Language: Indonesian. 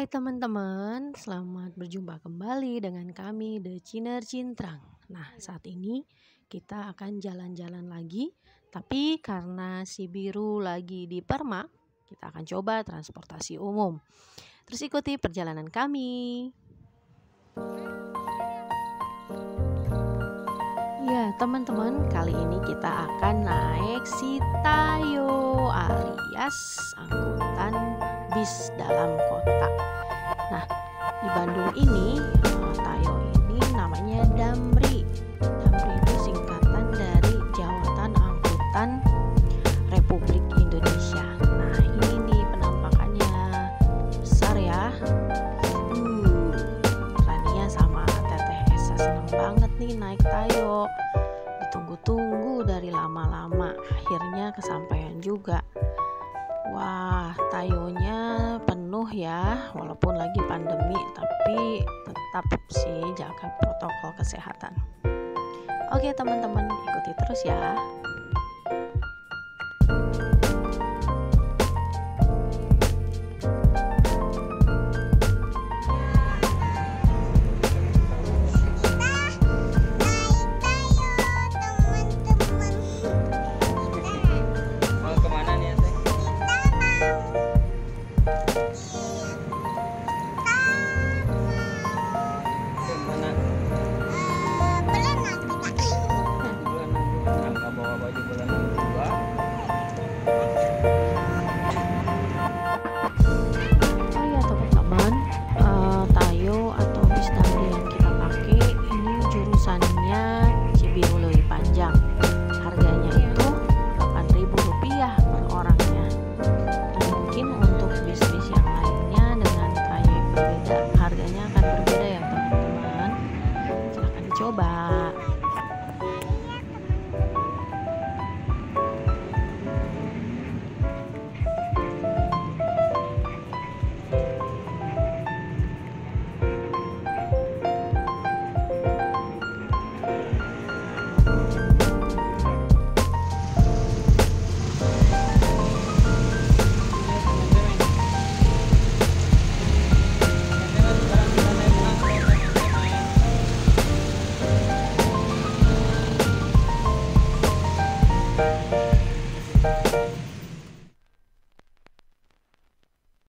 Hai teman-teman, selamat berjumpa kembali dengan kami The Ciner Cintrang. Nah, saat ini kita akan jalan-jalan lagi, tapi karena si biru lagi di Permak, kita akan coba transportasi umum. Terus ikuti perjalanan kami. Ya, teman-teman, kali ini kita akan naik si Tayo alias angkutan bis dalam kota. Nah, di Bandung ini, Tayo ini namanya Damri. Damri itu singkatan dari Jawatan Angkutan Republik Indonesia. Nah, ini nih penampakannya besar ya. Rania sama Teteh Esa seneng banget nih naik Tayo. Ditunggu-tunggu dari lama-lama, akhirnya kesampaian juga. Wah, Tayonya penuh ya, walaupun lagi pandemi, tapi tetap sih jaga protokol kesehatan. Oke teman-teman, ikuti terus ya.